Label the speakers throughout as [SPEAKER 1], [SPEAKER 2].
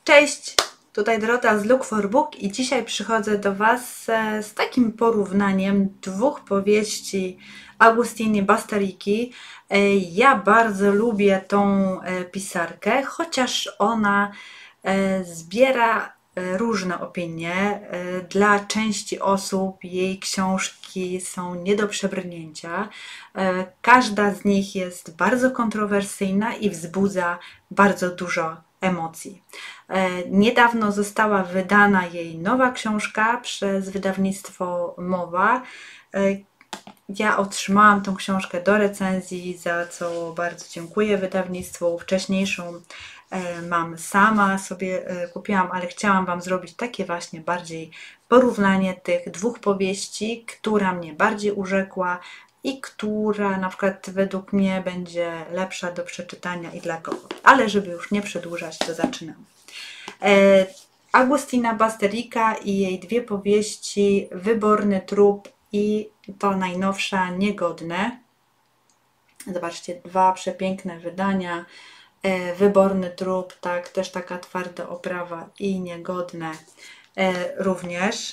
[SPEAKER 1] Cześć, tutaj Dorota z Look for Book i dzisiaj przychodzę do Was z takim porównaniem dwóch powieści Agustiny Bastariki. Ja bardzo lubię tą pisarkę, chociaż ona zbiera różne opinie. Dla części osób jej książki są nie do przebrnięcia. Każda z nich jest bardzo kontrowersyjna i wzbudza bardzo dużo emocji. Niedawno została wydana jej nowa książka przez wydawnictwo Mowa. Ja otrzymałam tą książkę do recenzji, za co bardzo dziękuję wydawnictwu. Wcześniejszą mam sama sobie kupiłam, ale chciałam Wam zrobić takie właśnie bardziej porównanie tych dwóch powieści, która mnie bardziej urzekła i która na przykład według mnie będzie lepsza do przeczytania i dla kogo. Ale żeby już nie przedłużać, to zaczynam. Agustina Bastarika i jej dwie powieści Wyborny trup i to najnowsza Niegodne. Zobaczcie, dwa przepiękne wydania. Wyborny trup, tak, też taka twarda oprawa i Niegodne również.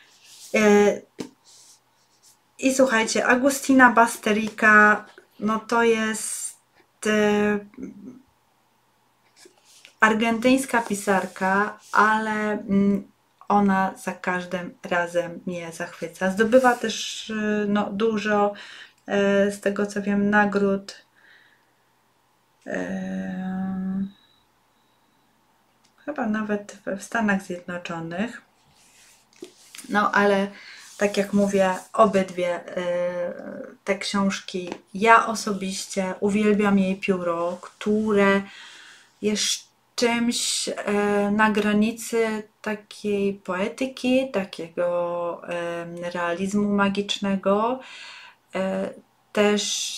[SPEAKER 1] I słuchajcie, Agustina Bastarika, no to jest argentyńska pisarka, ale ona za każdym razem mnie zachwyca. Zdobywa też no, dużo, z tego co wiem, nagród. Chyba nawet w Stanach Zjednoczonych. No ale tak jak mówię, obydwie te książki, ja osobiście uwielbiam jej pióro, które jest czymś na granicy takiej poetyki, takiego realizmu magicznego. Też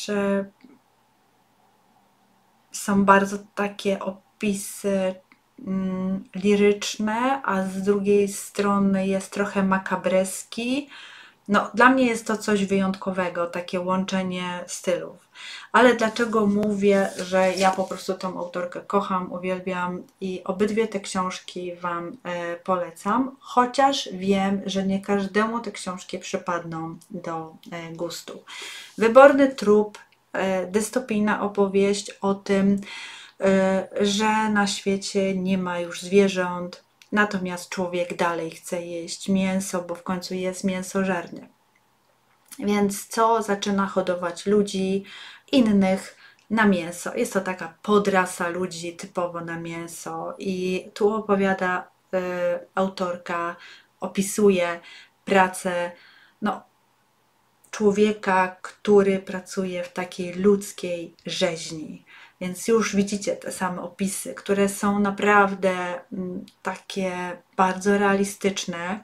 [SPEAKER 1] są bardzo takie opisy liryczne, a z drugiej strony jest trochę makabreski. No, dla mnie jest to coś wyjątkowego, takie łączenie stylów. Ale dlaczego mówię, że ja po prostu tą autorkę kocham, uwielbiam i obydwie te książki Wam polecam, chociaż wiem, że nie każdemu te książki przypadną do gustu. Wyborny trup, dystopijna opowieść o tym, że na świecie nie ma już zwierząt, natomiast człowiek dalej chce jeść mięso, bo w końcu jest mięsożerny. Więc co zaczyna hodować ludzi innych na mięso? Jest to taka podrasa ludzi typowo na mięso i tu opowiada autorka, opisuje pracę no, człowieka, który pracuje w takiej ludzkiej rzeźni. Więc już widzicie te same opisy, które są naprawdę takie bardzo realistyczne.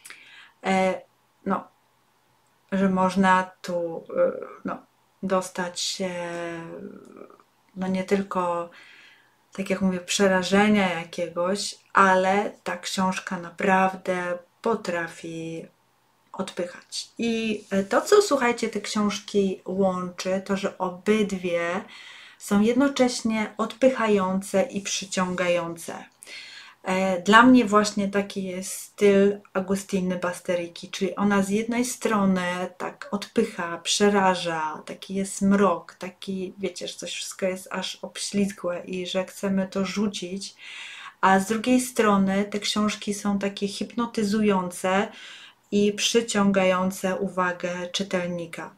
[SPEAKER 1] No, że można tu no, dostać się no nie tylko, tak jak mówię, przerażenia jakiegoś, ale ta książka naprawdę potrafi odpychać. I to, co słuchajcie, te książki łączy, to, że obydwie są jednocześnie odpychające i przyciągające. Dla mnie właśnie taki jest styl Agustiny Bastariki, czyli ona z jednej strony tak odpycha, przeraża, taki jest mrok, taki, wiecie, że coś wszystko jest aż obślizgłe i że chcemy to rzucić, a z drugiej strony te książki są takie hipnotyzujące i przyciągające uwagę czytelnika.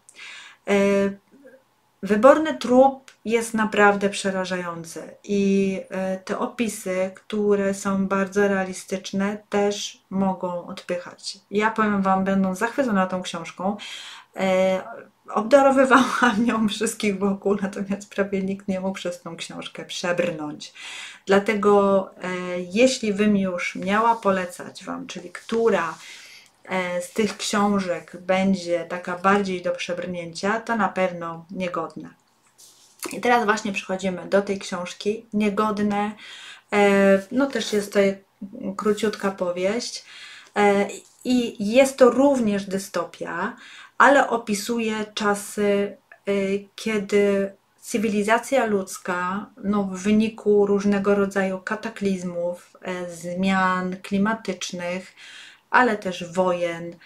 [SPEAKER 1] Wyborny trup jest naprawdę przerażający i te opisy, które są bardzo realistyczne, też mogą odpychać. Ja powiem Wam, będąc zachwycona tą książką, obdarowywałam ją wszystkich wokół, natomiast prawie nikt nie mógł przez tą książkę przebrnąć. Dlatego jeśli bym już miała polecać Wam, czyli która z tych książek będzie taka bardziej do przebrnięcia, to na pewno Niegodne. I teraz właśnie przechodzimy do tej książki Niegodne. No też jest to króciutka powieść i jest to również dystopia, ale opisuje czasy, kiedy cywilizacja ludzka no, w wyniku różnego rodzaju kataklizmów, zmian klimatycznych, ale też wojen,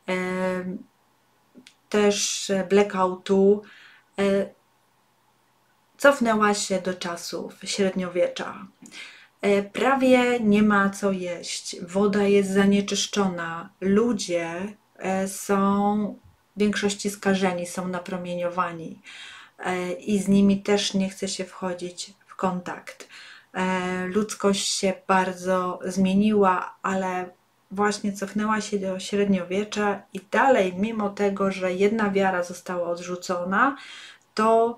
[SPEAKER 1] też blackoutu, cofnęła się do czasów średniowiecza. Prawie nie ma co jeść, woda jest zanieczyszczona, ludzie są w większości skażeni, są napromieniowani i z nimi też nie chce się wchodzić w kontakt. Ludzkość się bardzo zmieniła, ale właśnie cofnęła się do średniowiecza i dalej, mimo tego, że jedna wiara została odrzucona, to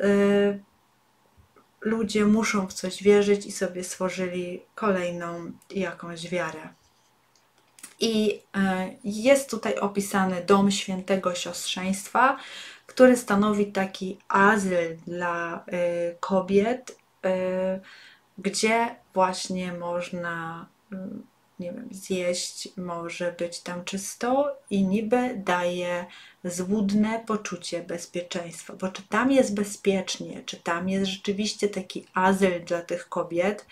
[SPEAKER 1] ludzie muszą w coś wierzyć i sobie stworzyli kolejną jakąś wiarę. I jest tutaj opisany dom świętego siostrzeństwa, który stanowi taki azyl dla kobiet, gdzie właśnie można, nie wiem, zjeść, może być tam czysto i niby daje złudne poczucie bezpieczeństwa, bo czy tam jest bezpiecznie, czy tam jest rzeczywiście taki azyl dla tych kobiet,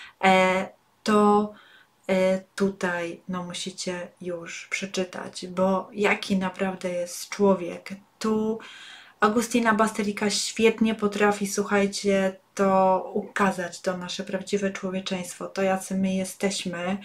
[SPEAKER 1] to tutaj no, musicie już przeczytać, bo jaki naprawdę jest człowiek. Tu Agustina Basterika świetnie potrafi, słuchajcie, to ukazać, to nasze prawdziwe człowieczeństwo, to jacy my jesteśmy,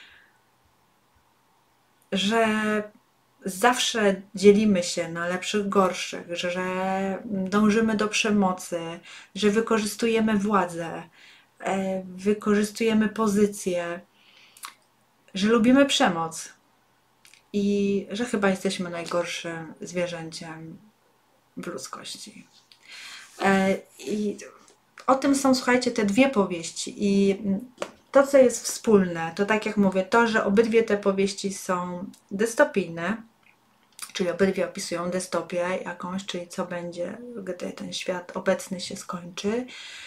[SPEAKER 1] że zawsze dzielimy się na lepszych, gorszych, że dążymy do przemocy, że wykorzystujemy władzę, wykorzystujemy pozycję, że lubimy przemoc i że chyba jesteśmy najgorszym zwierzęciem w ludzkości. I o tym są, słuchajcie, te dwie powieści i to, co jest wspólne, to tak jak mówię, to, że obydwie te powieści są dystopijne, czyli obydwie opisują dystopię jakąś, czyli co będzie, gdy ten świat obecny się skończy,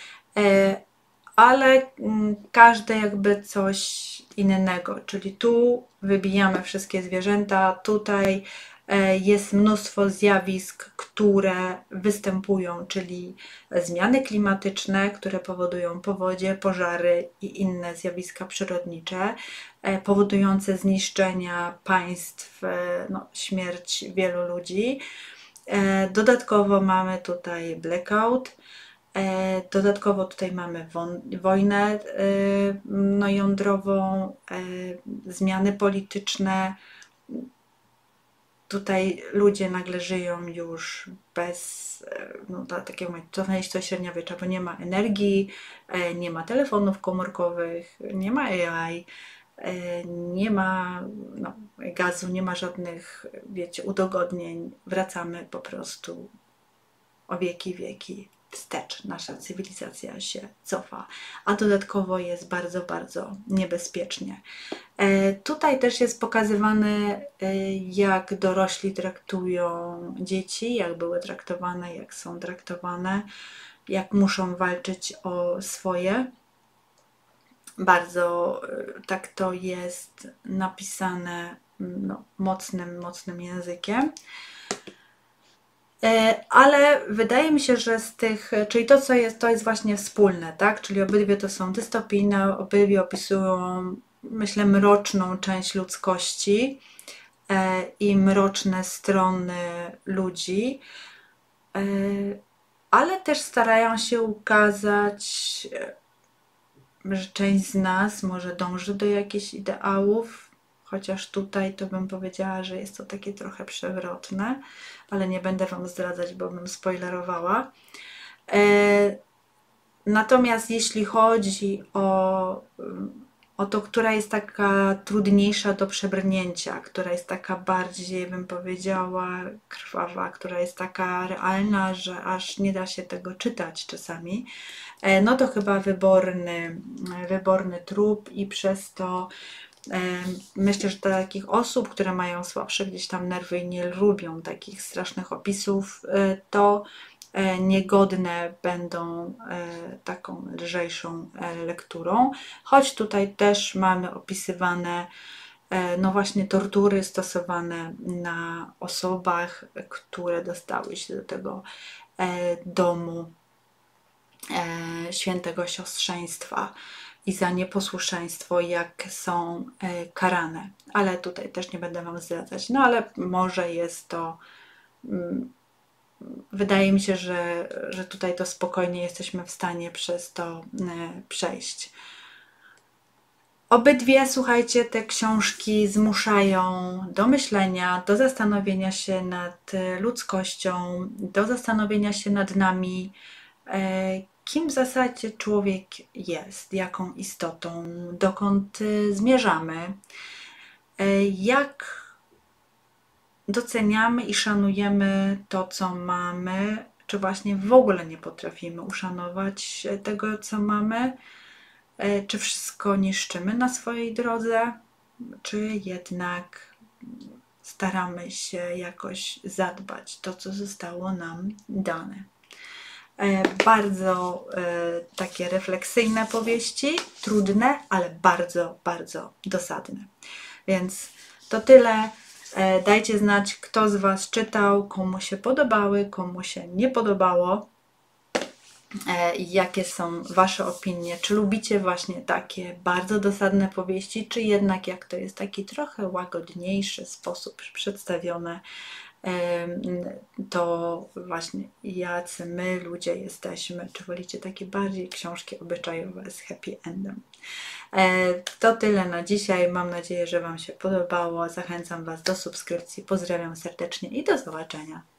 [SPEAKER 1] ale każde jakby coś innego, czyli tu wybijamy wszystkie zwierzęta, tutaj jest mnóstwo zjawisk, które występują, czyli zmiany klimatyczne, które powodują powodzie, pożary i inne zjawiska przyrodnicze, powodujące zniszczenia państw, no, śmierć wielu ludzi. Dodatkowo mamy tutaj blackout, dodatkowo tutaj mamy wojnę no, jądrową, zmiany polityczne. Tutaj ludzie nagle żyją już bez, no tak jak mówię, cofnęli się do średniowiecza, bo nie ma energii, nie ma telefonów komórkowych, nie ma AI, nie ma no, gazu, nie ma żadnych, wiecie, udogodnień. Wracamy po prostu o wieki, wieki wstecz. Nasza cywilizacja się cofa, a dodatkowo jest bardzo, bardzo niebezpiecznie. Tutaj też jest pokazywane, jak dorośli traktują dzieci, jak były traktowane, jak są traktowane, jak muszą walczyć o swoje. Bardzo tak to jest napisane no, mocnym językiem. Ale wydaje mi się, że z tych, czyli to, co jest, to jest właśnie wspólne, tak? Czyli obydwie to są dystopijne, obydwie opisują, myślę, mroczną część ludzkości i mroczne strony ludzi, ale też starają się ukazać, że część z nas może dąży do jakichś ideałów, chociaż tutaj to bym powiedziała, że jest to takie trochę przewrotne, ale nie będę Wam zdradzać, bo bym spoilerowała. Natomiast jeśli chodzi o to, która jest taka trudniejsza do przebrnięcia, która jest taka bardziej, bym powiedziała, krwawa, która jest taka realna, że aż nie da się tego czytać czasami, no to chyba wyborny trup i przez to myślę, że takich osób, które mają słabsze gdzieś tam nerwy i nie lubią takich strasznych opisów, to niegodne będą taką lżejszą lekturą, choć tutaj też mamy opisywane no właśnie tortury stosowane na osobach, które dostały się do tego domu świętego siostrzeństwa i za nieposłuszeństwo, jak są karane. Ale tutaj też nie będę Wam zdradzać. No ale może jest to... Wydaje mi się, że tutaj to spokojnie jesteśmy w stanie przez to przejść. Obydwie, słuchajcie, te książki zmuszają do myślenia, do zastanowienia się nad ludzkością, do zastanowienia się nad nami, kim w zasadzie człowiek jest, jaką istotą, dokąd zmierzamy, jak doceniamy i szanujemy to, co mamy, czy właśnie w ogóle nie potrafimy uszanować tego, co mamy, czy wszystko niszczymy na swojej drodze, czy jednak staramy się jakoś zadbać to, co zostało nam dane. Bardzo takie refleksyjne powieści, trudne, ale bardzo, bardzo dosadne. Więc to tyle. Dajcie znać, kto z Was czytał, komu się podobały, komu się nie podobało. Jakie są Wasze opinie? Czy lubicie właśnie takie bardzo dosadne powieści, czy jednak jak to jest taki trochę łagodniejszy sposób przedstawione, to właśnie jacy my ludzie jesteśmy? Czy wolicie takie bardziej książki obyczajowe z happy endem? To tyle na dzisiaj. Mam nadzieję, że Wam się podobało. Zachęcam Was do subskrypcji. Pozdrawiam serdecznie i do zobaczenia.